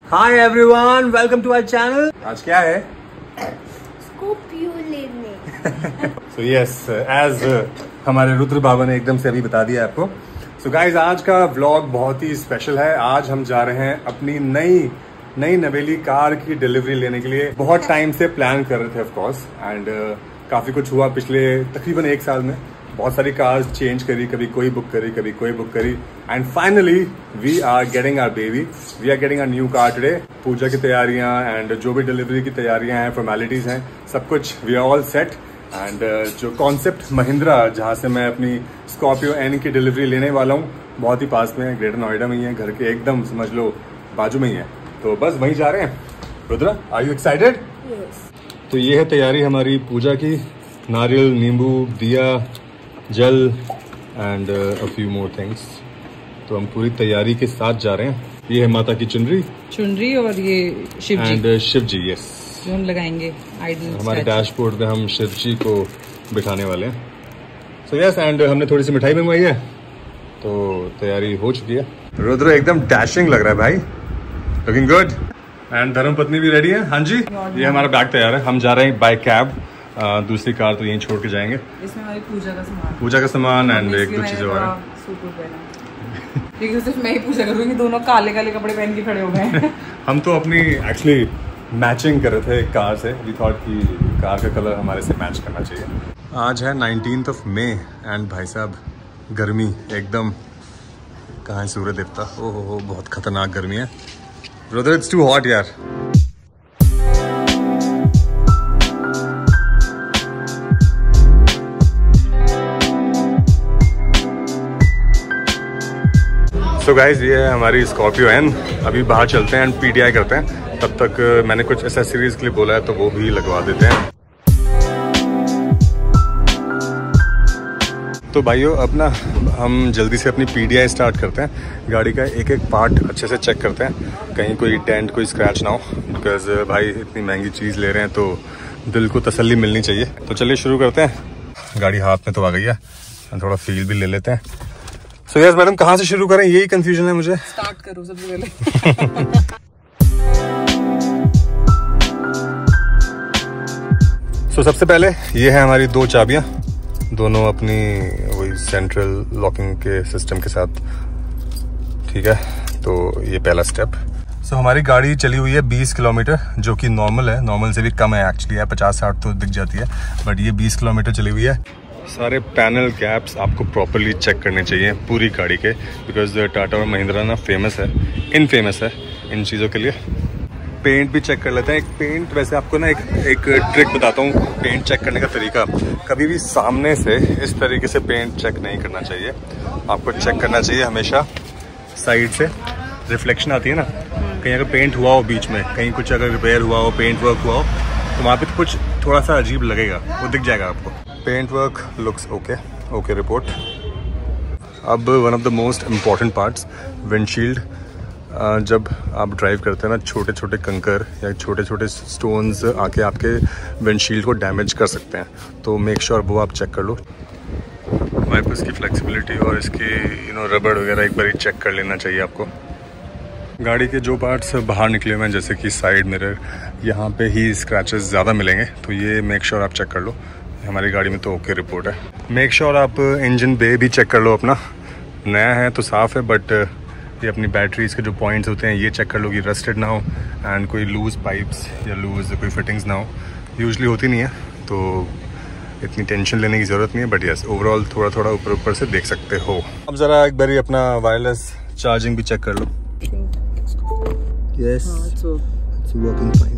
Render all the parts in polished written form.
Hi everyone, welcome to our channel. आज क्या है? स्कॉर्पियो लेने। सो यस, एज हमारे रुद्र बाबा ने एकदम से अभी बता दिया आपको। सो गाइज, आज का व्लॉग बहुत ही स्पेशल है। आज हम जा रहे हैं अपनी नई नवेली कार की डिलीवरी लेने के लिए। बहुत टाइम से प्लान कर रहे थे ऑफ कोर्स, एंड काफी कुछ हुआ पिछले तकरीबन 1 साल में। बहुत सारी कार्स चेंज करी, कभी कोई बुक करी, कभी कोई बुक करी, and finally we are getting our baby. We are getting a new car today. Puja की तैयारियां एंड जो भी डिलीवरी की तैयारियां हैं, फॉर्मेलिटीज हैं, सब कुछ we are all set. And जो कॉन्सेप्ट महिंद्रा, जहां से मैं अपनी स्कॉर्पियो एन की डिलीवरी लेने वाला हूँ, बहुत ही पास में है, ग्रेटर नोएडा में ही है, घर के एकदम समझ लो बाजू में ही है। तो बस वहीं जा रहे हैं। Rudra, are you excited? Yes. तो ये है तैयारी हमारी पूजा की। नारियल, नींबू, दिया, जल and a few more things. तो हम पूरी तैयारी के साथ जा रहे हैं। ये है माता की चुनरी और ये शिव जी एंड शिव जी। यस, जो हम लगाएंगे आइडल हमारे डैशबोर्ड पे हम शिव जी को बिठाने वाले हैं। सो यस, एंड हमने थोड़ी सी मिठाई मंगवाई है, तो तैयारी हो चुकी है। रुद्र एकदम डैशिंग लग रहा है भाई, लुकिंग गुड। एंड धर्मपत्नी भी रेडी है। हाँ जी, ये हमारा बैग तैयार है। हम जा रहे हैं बाय कैब। दूसरी कार तो यहीं छोड़ के जाएंगे। इसमें हमारी पूजा का सामान एंड एक दो चीजें और हैं। क्योंकि सिर्फ मैं ही पूजा करूँगी, दोनों काले काले कपड़े पहन के खड़े हो गए। हम तो अपनी एक्चुअली मैचिंग कर रहे थे कार से। वी थॉट कि कार का कलर हमारे से मैच करना चाहिए। आज है 19 मई एंड भाई साहब गर्मी एकदम, कहाँ है सूर्य देवता? ओहो, बहुत खतरनाक गर्मी है। ब्रदर, इट्स टू हॉट यार। तो गाइज, ये है हमारी स्कॉर्पियो एन। अभी बाहर चलते हैं एंड पीटीआई करते हैं। तब तक मैंने कुछ एक्सेसरीज के लिए बोला है, तो वो भी लगवा देते हैं। तो भाइयों, अपना हम जल्दी से अपनी पीटीआई स्टार्ट करते हैं। गाड़ी का एक एक पार्ट अच्छे से चेक करते हैं, कहीं कोई डेंट, कोई स्क्रैच ना हो। बिकॉज भाई इतनी महंगी चीज़ ले रहे हैं, तो दिल को तसल्ली मिलनी चाहिए। तो चलिए शुरू करते हैं। गाड़ी हाथ में तो आ गई है, थोड़ा फील भी ले लेते हैं। सो यस मैडम, कहाँ से शुरू करें, यही कंफ्यूजन है मुझे। स्टार्ट करो सबसे पहले। सो सबसे पहले ये है हमारी 2 चाबियाँ, दोनों अपनी वही सेंट्रल लॉकिंग के सिस्टम के साथ। ठीक है, तो ये पहला स्टेप। सो हमारी गाड़ी चली हुई है 20 किलोमीटर, जो कि नॉर्मल है। नॉर्मल से भी कम है एक्चुअली, 50-60 तो दिख जाती है, बट ये 20 किलोमीटर चली हुई है। सारे पैनल गैप्स आपको प्रॉपरली चेक करने चाहिए पूरी गाड़ी के, बिकॉज टाटा और महिंद्रा ना फेमस है इन चीज़ों के लिए। पेंट भी चेक कर लेते हैं। एक पेंट, वैसे आपको ना एक ट्रिक बताता हूँ पेंट चेक करने का तरीका। कभी भी सामने से इस तरीके से पेंट चेक नहीं करना चाहिए। आपको चेक करना चाहिए हमेशा साइड से। रिफ्लेक्शन आती है ना, कहीं अगर पेंट हुआ हो बीच में, कहीं कुछ अगर रिपेयर हुआ हो, पेंट वर्क हुआ हो, तो वहाँ पे कुछ थोड़ा सा अजीब लगेगा, वो दिख जाएगा आपको। Paint work looks okay report. अब one of the most important parts, windshield. जब आप ड्राइव करते हैं ना, छोटे छोटे कंकर या छोटे छोटे स्टोन्स आके आपके विंडशील्ड को डैमेज कर सकते हैं, तो मेक श्योर वो आप चेक कर लो। वाइपर्स की फ्लेक्सिबिलिटी और इसकी रबड़ वगैरह एक बार चेक कर लेना चाहिए आपको। गाड़ी के जो पार्ट्स बाहर निकले हुए हैं, जैसे कि साइड मिरर, यहाँ पे ही स्क्रैचेस ज़्यादा मिलेंगे, तो ये मेक श्योर आप चेक कर लो। हमारी गाड़ी में तो ओके रिपोर्ट है। मेक श्योर आप इंजन बे भी चेक कर लो अपना। नया है तो साफ़ है, बट ये अपनी बैटरीज के जो पॉइंट्स होते हैं, ये चेक कर लो कि रस्टेड ना हो, एंड कोई लूज़ पाइप्स या लूज़ कोई फिटिंग्स ना हो। यूजली होती नहीं है, तो इतनी टेंशन लेने की ज़रूरत नहीं है, बट यस ओवरऑल थोड़ा थोड़ा ऊपर से देख सकते हो। अब ज़रा एक बार अपना वायरलेस चार्जिंग भी चेक कर लो। Yes, it's working fine.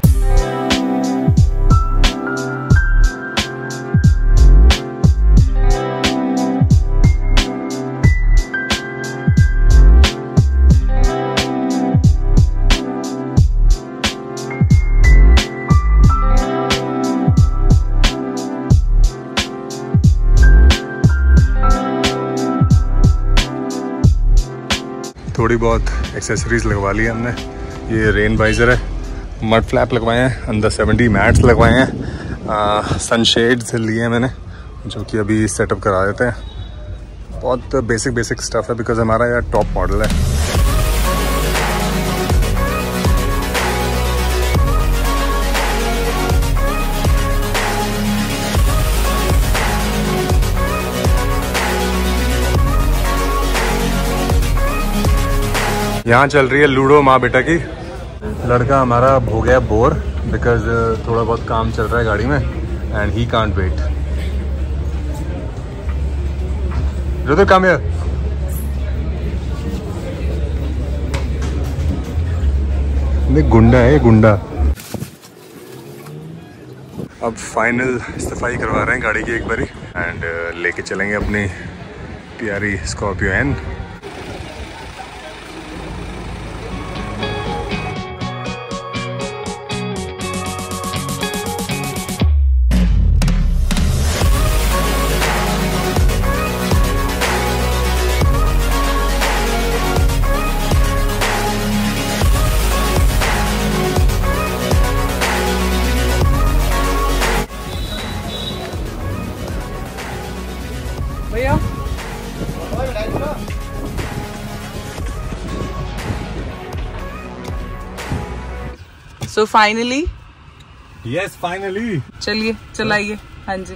थोड़ी बहुत एक्सेसरीज लगवा ली हमने। ये रेन वाइज़र है, मड फ्लैप लगवाए हैं, अंदर 70 मैट्स लगवाए हैं, सनशेड्स लिए हैं मैंने, जो कि अभी सेटअप करा देते हैं। बहुत बेसिक स्टफ़ है, बिकॉज हमारा यार टॉप मॉडल है। यहाँ चल रही है लूडो माँ बेटा की। लड़का हमारा हो गया बोर बिकॉज थोड़ा बहुत काम चल रहा है गाड़ी में and he can't wait. Rudra come here. गुंडा है गुंडा। अब फाइनल सफाई करवा रहे हैं गाड़ी की एक बारी एंड लेके चलेंगे अपनी प्यारी स्कॉर्पियो एन। भैया सो फाइनली यस फाइनली चलिए चलाइए। हाँ जी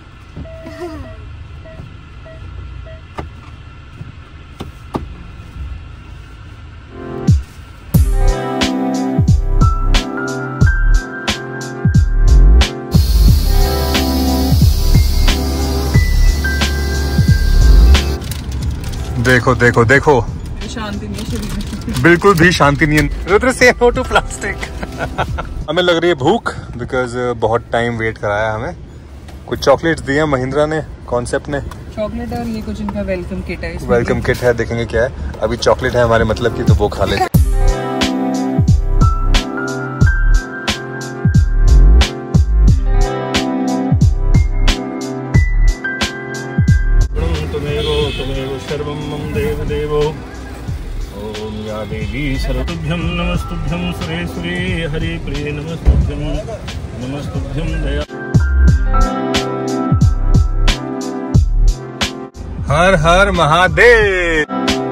देखो देखो देखो शांति नहीं है शरीर में। बिल्कुल भी शांति नहीं है। रुद्र से नो टू प्लास्टिक। हमें लग रही है भूख बिकॉज बहुत टाइम वेट कराया हमें। कुछ चॉकलेट्स दिए महिंद्रा ने कॉन्सेप्ट ने। चॉकलेट और ये कुछ इनका वेलकम किट है। वेलकम किट है, देखेंगे क्या है। अभी चॉकलेट है हमारे मतलब की तो वो खा लेते। देवी सर्वतुभ्यं नमस्तुभ्यं सुरेश्वरी हरि प्रिय नमस्तुभ्यं दया। हर हर महादेव।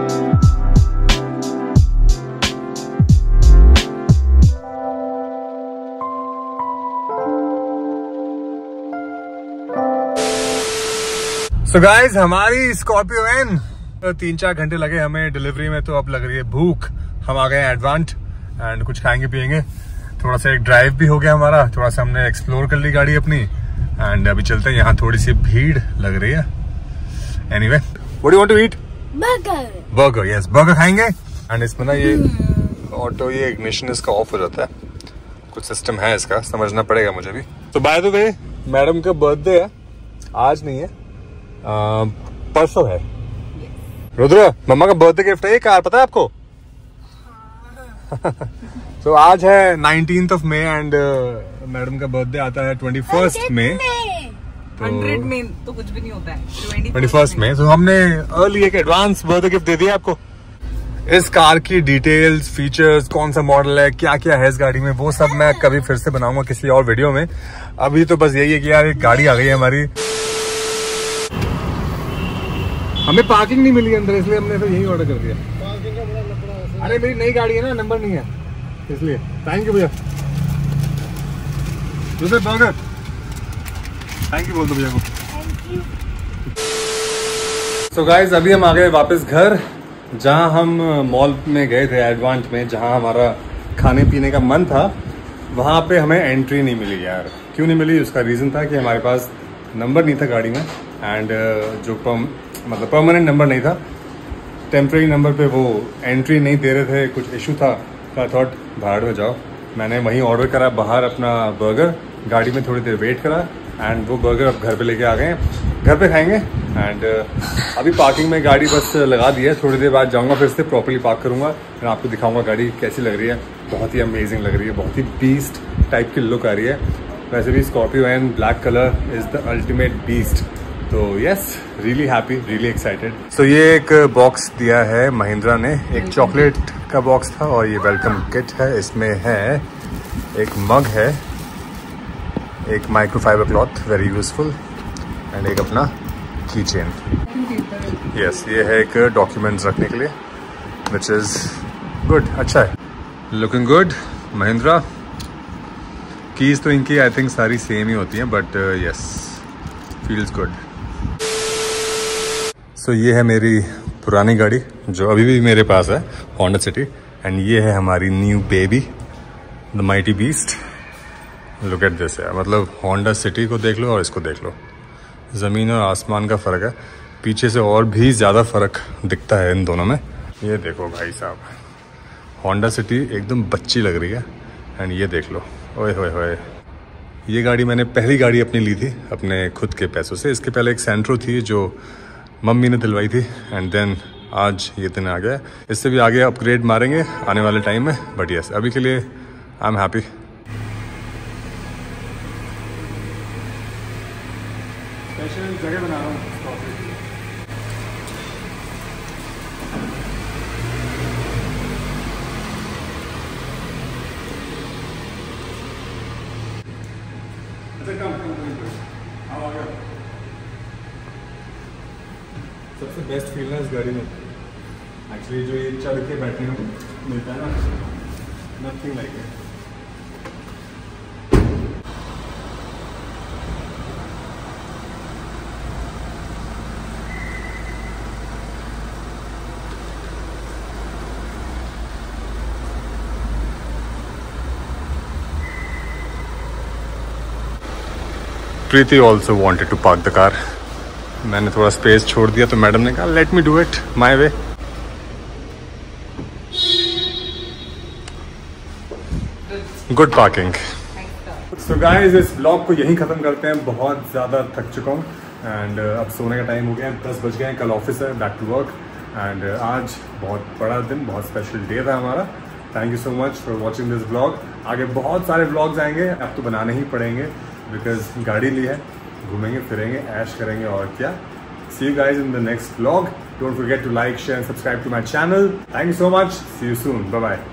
सो गाइस हमारी स्कॉर्पियो एन 3-4 घंटे लगे हमें डिलीवरी में, तो अब लग रही है भूख। हम आ गए हैं एडवांट एंड कुछ खाएंगे पिएंगे। थोड़ा सा एक ड्राइव भी हो गया हमारा, थोड़ा सा हमने एक्सप्लोर कर ली गाड़ी अपनी एंड अभी चलते हैं। यहाँ थोड़ी सी भीड़ लग रही है। Anyway what do you want to eat? Burger. Yes burger खाएंगे। एंड इसमें ना ये ऑटो ये इग्निशन इसका ऑफ हो जाता है, कुछ सिस्टम है इसका, समझना पड़ेगा मुझे भी। तो बाय द वे मैडम का बर्थडे है, आज नहीं है परसों है। रुद्र मम्मा का बर्थडे गिफ्ट है ये कार, पता है आपको? तो आज है 19th मई एंड मैडम का बर्थडे आता है 21 मई। 100 में तो कुछ भी नहीं होता है। 21 मई। तो हमने अर्ली एक एडवांस बर्थडे गिफ्ट दे दिया आपको। इस कार की डिटेल्स, फीचर्स, कौन सा मॉडल है, क्या क्या है इस गाड़ी में, वो सब मैं कभी फिर से बनाऊंगा किसी और वीडियो में। अभी तो बस यही है कि यार एक गाड़ी आ गई है हमारी। हमें पार्किंग नहीं मिली अंदर, इसलिए हमने फिर यही ऑर्डर कर दिया। पार्किंग का बड़ा लफड़ा है। अरे मेरी नई गाड़ी है ना, नंबर नहीं है इसलिए। थैंक यू भैया। दूसरे बर्गर थैंक यू बोल दो भैया को। सो गाइस अभी हम आ गए वापस घर, जहां हम मॉल में गए थे एडवांट में, जहां हमारा खाने पीने का मन था। वहां पे हमें एंट्री नहीं मिली यार। क्यों नहीं मिली? उसका रीजन था कि हमारे पास नंबर नहीं था गाड़ी में एंड जो मतलब परमानेंट नंबर नहीं था, टेम्परेरी नंबर पे वो एंट्री नहीं दे रहे थे, कुछ इशू था। तो थॉट भाड़ में जाओ, मैंने वहीं ऑर्डर करा बाहर अपना बर्गर, गाड़ी में थोड़ी देर वेट करा एंड वो बर्गर अब घर पे लेके आ गए हैं, घर पे खाएंगे। एंड अभी पार्किंग में गाड़ी बस लगा दी है, थोड़ी देर बाद जाऊंगा फिर से प्रॉपर्ली पार्क करूंगा और आपको दिखाऊंगा गाड़ी कैसी लग रही है। बहुत ही अमेजिंग लग रही है, बहुत ही बीस्ट टाइप की लुक आ रही है। वैसे भी Scorpio N black colour is the ultimate beast. तो yes really happy, really excited. So ये एक बॉक्स दिया है महिंद्रा ने, एक चॉकलेट का बॉक्स था और ये वेलकम किट है। इसमें है एक मग है, एक microfiber cloth very useful and एक अपना की चेन। यस ये है एक डॉक्यूमेंट्स रखने के लिए विच इज गुड, अच्छा है, लुकिंग गुड। महिंद्रा कीज तो इनकी आई थिंक सारी सेम ही होती हैं but yes feels good. So ये है मेरी पुरानी गाड़ी जो अभी भी मेरे पास है, होंडा सिटी एंड ये है हमारी new baby the mighty beast. Look at this है, मतलब होंडा सिटी को देख लो और इसको देख लो, ज़मीन और आसमान का फ़र्क है। पीछे से और भी ज़्यादा फ़र्क दिखता है इन दोनों में। ये देखो भाई साहब, होंडा सिटी एकदम बच्ची लग रही है। एंड ये देख लो, ओए होए होए, ये गाड़ी मैंने पहली गाड़ी अपनी ली थी अपने खुद के पैसों से। इसके पहले एक सेंट्रो थी जो मम्मी ने दिलवाई थी, एंड देन आज ये दिन आ गया। इससे भी आगे अपग्रेड मारेंगे आने वाले टाइम में, बट यस अभी के लिए आई एम हैप्पी। स्पेशल जगह बना रहा हूँ। सबसे बेस्ट फील है इस गाड़ी में एक्चुअली जो ये चढ़ के बैठने को मिलता है ना, nothing like it. Preeti also wanted to park the car. मैंने थोड़ा स्पेस छोड़ दिया तो मैडम ने कहा let me do it my way. Good parking. So guys, इस ब्लॉग को यहीं ख़त्म करते हैं। बहुत ज़्यादा थक चुका हूँ एंड अब सोने का टाइम हो गया है। 10 बज गए हैं, कल ऑफिस है, बैक टू वर्क। एंड आज बहुत बड़ा दिन, बहुत स्पेशल डे था हमारा। Thank you so much for watching this blog. आगे बहुत सारे ब्लॉग्स आएंगे, अब तो बनाने ही पड़ेंगे बिकॉज गाड़ी ली है, घूमेंगे फिरेंगे, ऐश करेंगे और क्या। See you guys in the next vlog. Don't forget to like, share and subscribe to my channel. Thank you so much. See you soon. Bye bye.